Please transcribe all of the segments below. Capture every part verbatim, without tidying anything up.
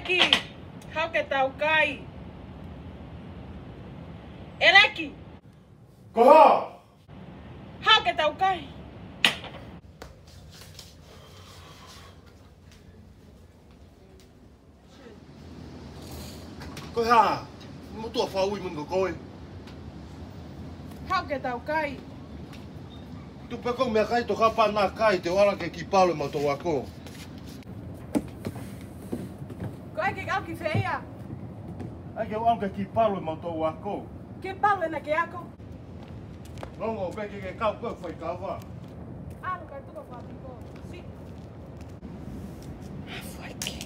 Eleki, hau ke tau kai. Eleki. Koha! Hau ke tau kai. Koha! Mo tua whaui mun ko koe. Hau ke tau kai. Tu peko mea kai to kapa nā kai te wala ke ki palo ma tō wako. Koe ke kau ki whea. Ai ke wala ke ki palo ma tō wako. Ke palo na ke ako. Nongo peke ke kau koe whai kawa. Ano kai tuka whapiko. Si. Whaiki.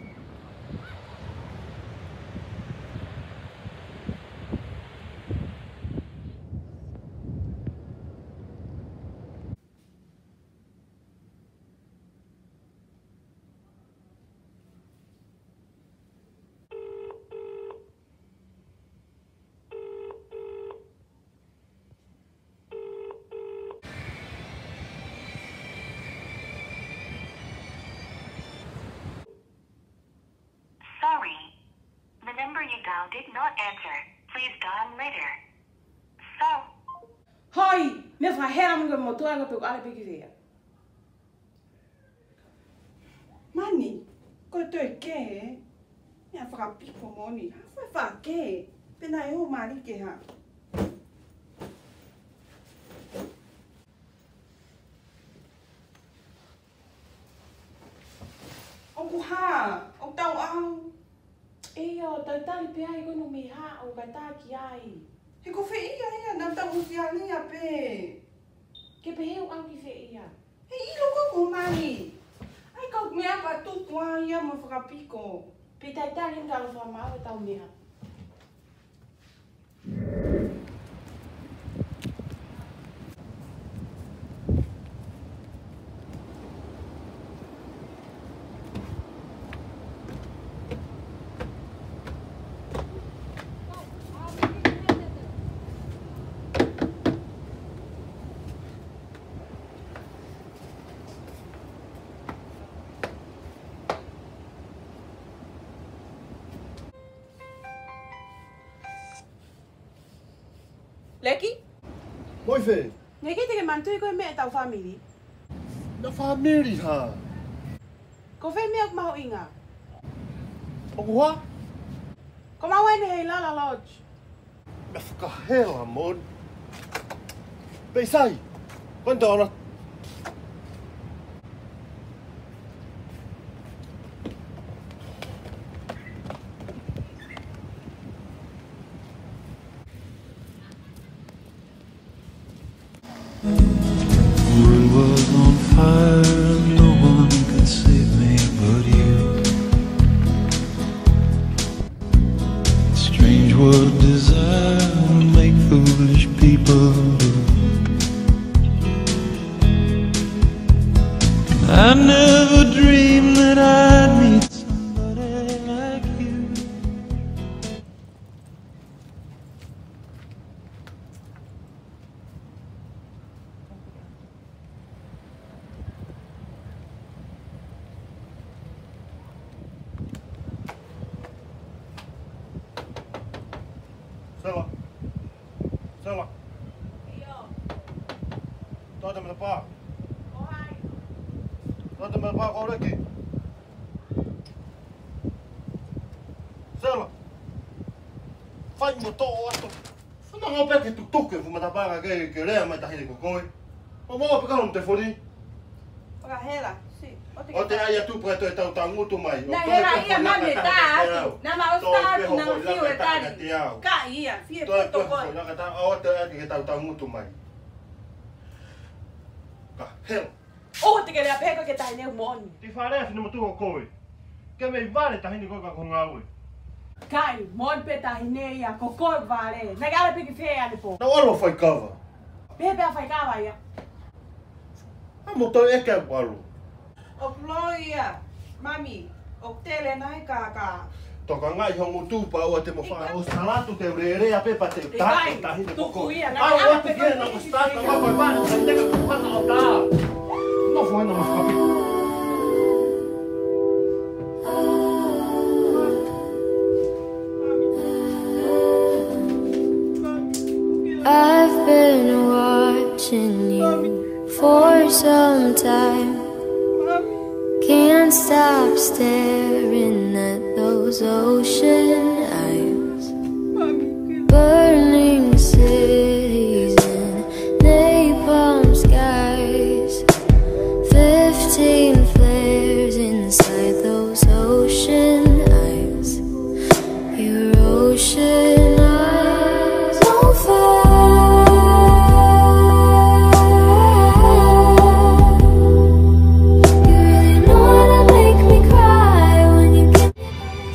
Sorry. The number you dialed did not answer. Please dial later. So. Hoi, me whahera munga motua nga peko ale piki whea. Mani, ko toi ke he? Mea whakapiko moni. Hawhai whake. Pena e o mari ke ha. Oku ha, o tau au. Eia, tau tali pe ai kono me ha o ka tā ki ai. He ko whi ia ia, nau tau usi alia pe. Ke pe heu au ki whea. He ilo ko ko mani. Ai kau mea pa tuku a ia ma whakapiko. Pe tai tali nga lo whamau e tau mea. Leki? Moi whe, Nge ki te ke mantui koe mea tau whamiri. na whamiri ha. Ko whai mea ku maho inga. Oku ha? Ko mau ene hei Lala Lodge. Na whakahela mon. Pei sai, kwanta ona. World was on fire, no one could save me but you. Strange what desire will make foolish people do. I never dreamed that I'd meet somebody like you. Sela. Sela. Toita me pā. Toita me pā kau reki. Sela. Whai mo tō ato. Whana ngau peke tu tuke fu mata pāga ke ke rea mai tahine ko koe. O mua pekano te whori. Whakahela, si. O te aia tu prea toi tau tau ngutu mai. Na hera ia mane tā atu. Na ma o statu na o fiu e tari. Ka ia, fie Toi poto koe koe. hoi naka tā o te ati ke tau tau ngutu mai. Ka hela. O te ke rea peko ke tahi neu moni. Ti wharea whina motu o koe. Ke mei vare tahine koe ka ko ngaue. Kai, mon pe tahi ne ia, ko koe vare. Nai ala piki whea ane po. Na alo whai kawa. Pehe pea whai kawa ia. Ha mo tau eke walo. O ploia, mami, o tele nai kaka. Toka ngai hongu tūpa ua te mo whanga o salatu te urerea pepa te Kai, tāko tahine tuku koko. ia, nai Au ala atu peko kia na mo piki stata whea. wapai wāna ka teka ku whana o tā. No whaina mo whapi. for some time. Can't stop staring at those ocean eyes. Burning cities and napalm skies. Fifteen flares inside those ocean eyes. Your ocean eyes on fire. You really know how to make me cry when you get me those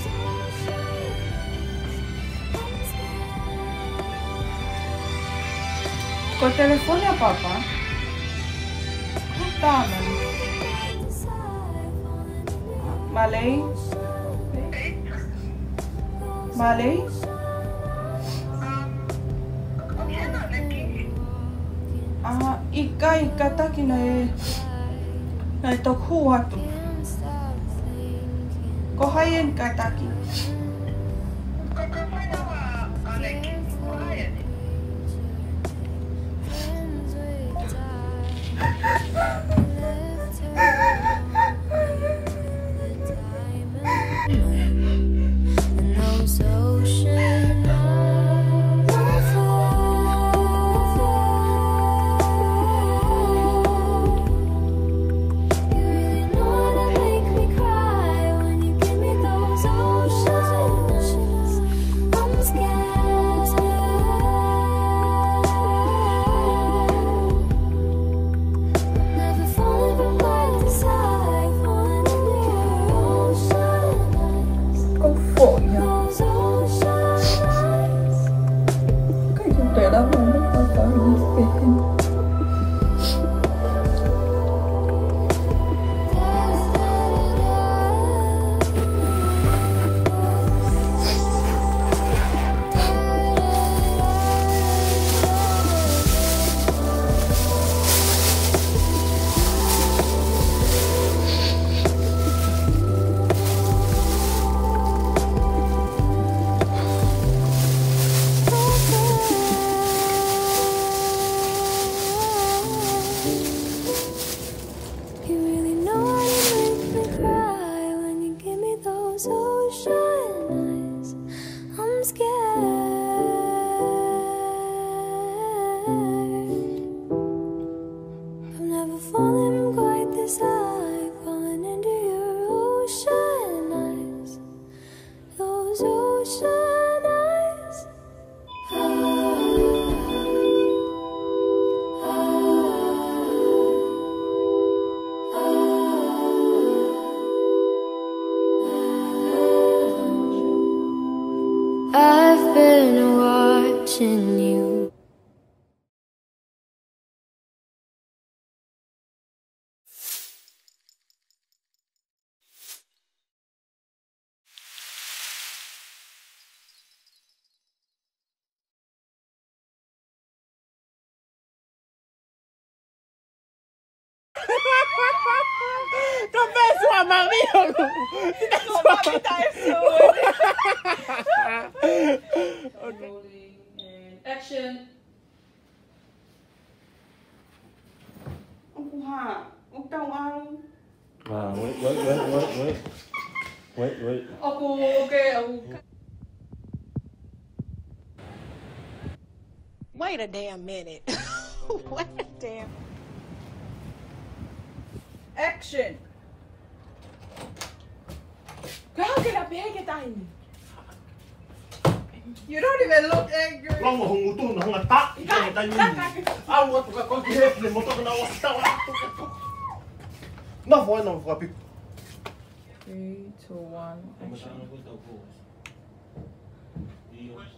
ocean eyes. Con teléfono a papá. Tama. Malay? Malay? Ah, ika ika taki na e na e toku atu. Ko haien ka taki. And those ocean eyes on fire. You really know how to make me cry when you give me those ocean eyes. I'm scared. Never falling from right to side, falling into your ocean eyes. Con phổi nhá. Those ocean eyes. Cái chúng ta đã không biết bao giờ như thế. You really know how to make me cry when you give me those ocean eyes. I'm scared. I'm never falling quite this high, falling into your ocean eyes. Those ocean eyes. I've been watching you. Confesso, mamma mia! Mamma Rolling and action. Ông cụ Hà, ông tao ăn. Ah, wait, wait, wait, wait, wait. Wait, wait. Ông cụ ok, ông. Wait a damn minute. Wait a damn. Action. How can I be cái tay nhỉ? You don't even look angry. Long mà hùng ngủ tu nó không là tát, cái người ta nhìn. À, what tụi con cái hết liền một tụi nó tao lá. Nó voi nó voi bị. Three, two, one, action.